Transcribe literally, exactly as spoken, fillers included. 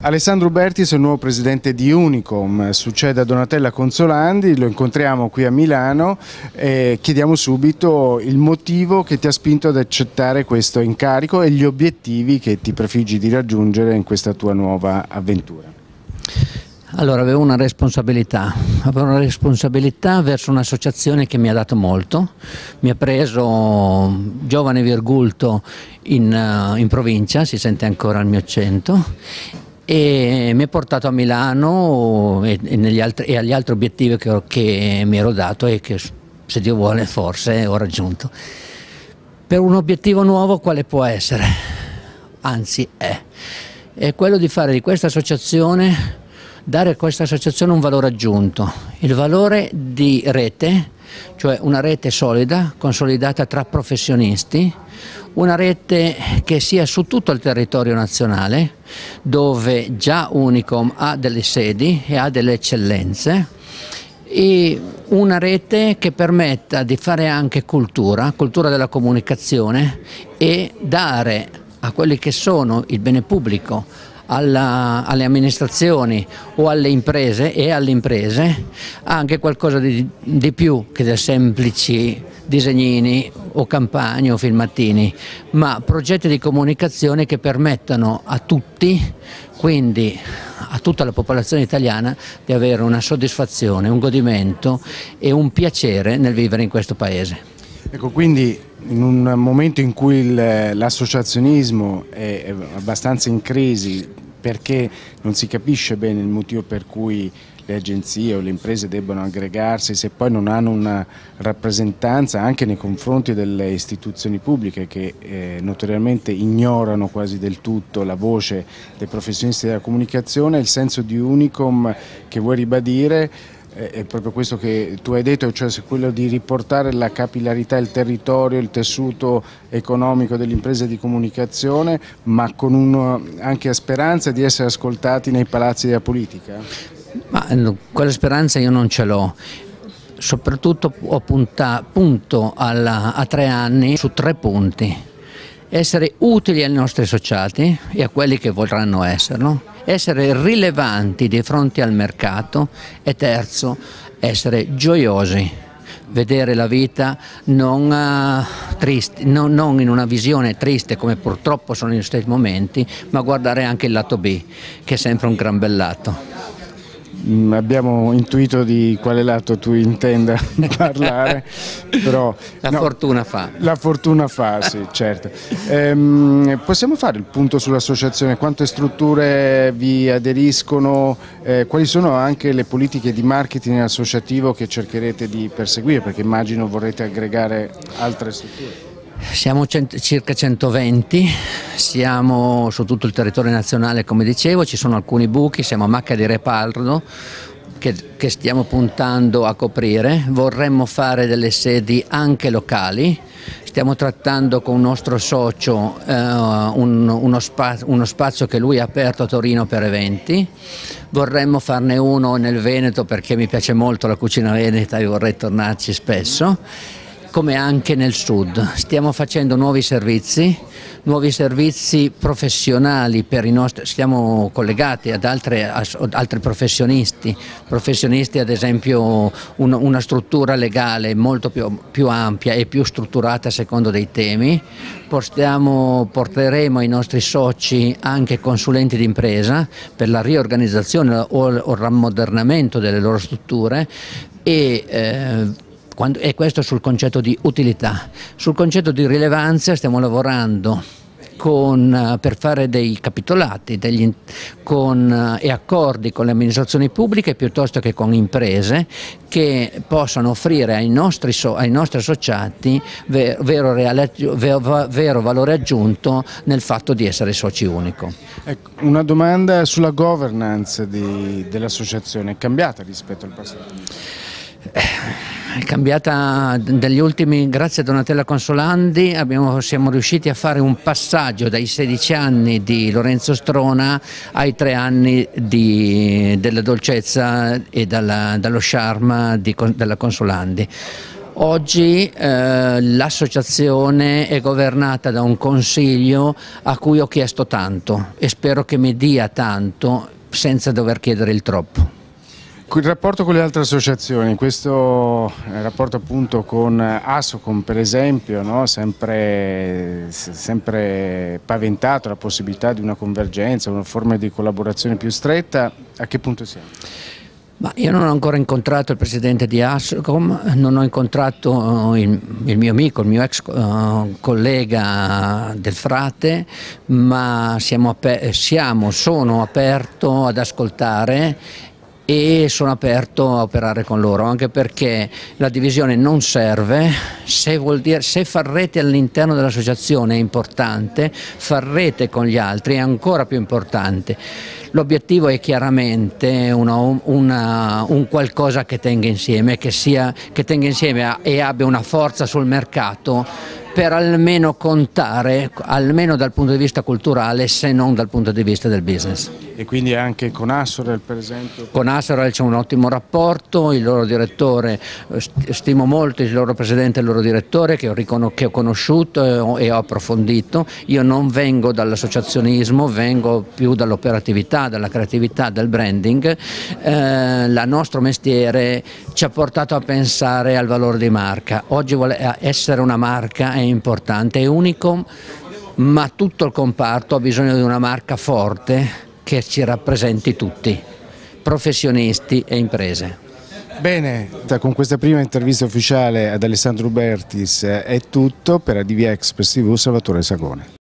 Alessandro Bertis è il nuovo presidente di Unicom, succede a Donatella Consolandi, lo incontriamo qui a Milano e chiediamo subito il motivo che ti ha spinto ad accettare questo incarico e gli obiettivi che ti prefiggi di raggiungere in questa tua nuova avventura. Allora, avevo una responsabilità, avevo una responsabilità verso un'associazione che mi ha dato molto, mi ha preso giovane virgulto in, in provincia, si sente ancora il mio accento, e mi ha portato a Milano e, e, negli altri, e agli altri obiettivi che, che mi ero dato e che, se Dio vuole, forse ho raggiunto. Per un obiettivo nuovo quale può essere? Anzi è, è quello di fare di questa associazione, dare a questa associazione un valore aggiunto, il valore di rete, cioè una rete solida, consolidata tra professionisti, una rete che sia su tutto il territorio nazionale, dove già Unicom ha delle sedi e ha delle eccellenze, e una rete che permetta di fare anche cultura, cultura della comunicazione, e dare a quelli che sono il bene pubblico, Alla, alle amministrazioni o alle imprese e alle imprese anche qualcosa di, di più che dei semplici disegnini o campagne o filmatini, ma progetti di comunicazione che permettano a tutti, quindi a tutta la popolazione italiana, di avere una soddisfazione, un godimento e un piacere nel vivere in questo paese. Ecco, quindi in un momento in cui l'associazionismo è abbastanza in crisi perché non si capisce bene il motivo per cui le agenzie o le imprese debbano aggregarsi se poi non hanno una rappresentanza anche nei confronti delle istituzioni pubbliche che eh, notoriamente ignorano quasi del tutto la voce dei professionisti della comunicazione, il senso di Unicom che vuoi ribadire è proprio questo che tu hai detto, cioè quello di riportare la capillarità, il territorio, il tessuto economico delle imprese di comunicazione, ma con un, anche a speranza di essere ascoltati nei palazzi della politica? Ma quella speranza io non ce l'ho. Soprattutto ho punta, punto alla, a tre anni su tre punti: essere utili ai nostri associati e a quelli che vorranno esserlo, essere rilevanti di fronte al mercato e terzo, essere gioiosi, vedere la vita non, uh, triste, non, non in una visione triste come purtroppo sono in questi momenti, ma guardare anche il lato B, che è sempre un gran bel lato. Mm, abbiamo intuito di quale lato tu intenda parlare, però la no, fortuna fa. La fortuna fa, sì, certo. Ehm, possiamo fare il punto sull'associazione? Quante strutture vi aderiscono? Eh, quali sono anche le politiche di marketing associativo che cercherete di perseguire? Perché immagino vorrete aggregare altre strutture. Siamo circa centoventi, siamo su tutto il territorio nazionale, come dicevo, ci sono alcuni buchi, siamo a macchia di reparto che, che stiamo puntando a coprire, vorremmo fare delle sedi anche locali, stiamo trattando con un nostro socio eh, un, uno, spazio, uno spazio che lui ha aperto a Torino per eventi, vorremmo farne uno nel Veneto perché mi piace molto la cucina veneta e vorrei tornarci spesso, come anche nel sud. Stiamo facendo nuovi servizi, nuovi servizi professionali per i nostri, stiamo collegati ad altre, ad altri professionisti, professionisti ad esempio un, una struttura legale molto più, più ampia e più strutturata a secondo dei temi. Portiamo, porteremo ai nostri soci anche consulenti d'impresa per la riorganizzazione o il rammodernamento delle loro strutture e eh, Quando, e questo sul concetto di utilità. Sul concetto di rilevanza stiamo lavorando con, per fare dei capitolati degli, con, e accordi con le amministrazioni pubbliche piuttosto che con imprese che possano offrire ai nostri, ai nostri associati vero, vero, reale, vero, vero valore aggiunto nel fatto di essere soci Unicom. Ecco, una domanda sulla governance dell'associazione, è cambiata rispetto al passato? È cambiata negli ultimi, grazie a Donatella Consolandi abbiamo, siamo riusciti a fare un passaggio dai sedici anni di Lorenzo Strona ai tre anni di, della dolcezza e dalla, dallo charme di, della Consolandi. Oggi eh, l'associazione è governata da un consiglio a cui ho chiesto tanto e spero che mi dia tanto senza dover chiedere il troppo. Il rapporto con le altre associazioni, questo rapporto appunto con ASSOCOM per esempio, no? sempre, sempre paventato la possibilità di una convergenza, una forma di collaborazione più stretta, a che punto siamo? Ma io non ho ancora incontrato il presidente di ASSOCOM, non ho incontrato il, il mio amico, il mio ex uh, collega del Frate, ma siamo, siamo, sono aperto ad ascoltare e sono aperto a operare con loro, anche perché la divisione non serve. Se, vuol dire, se far rete all'interno dell'associazione è importante, far rete con gli altri è ancora più importante. L'obiettivo è chiaramente una, una, un qualcosa che tenga insieme, che, sia, che tenga insieme e abbia una forza sul mercato per almeno contare, almeno dal punto di vista culturale, se non dal punto di vista del business. E quindi anche con Assorel per esempio? Con Assorel c'è un ottimo rapporto, il loro direttore, stimo molto il loro presidente e il loro direttore che ho, che ho conosciuto e ho, e ho approfondito. Io non vengo dall'associazionismo, vengo più dall'operatività, dalla creatività, dal branding. Eh, il nostro mestiere ci ha portato a pensare al valore di marca. Oggi vuole essere una marca è importante, è unico, ma tutto il comparto ha bisogno di una marca forte che ci rappresenti tutti, professionisti e imprese. Bene, con questa prima intervista ufficiale ad Alessandro Ubertis è tutto. Per A D V Express tivù, Salvatore Sagone.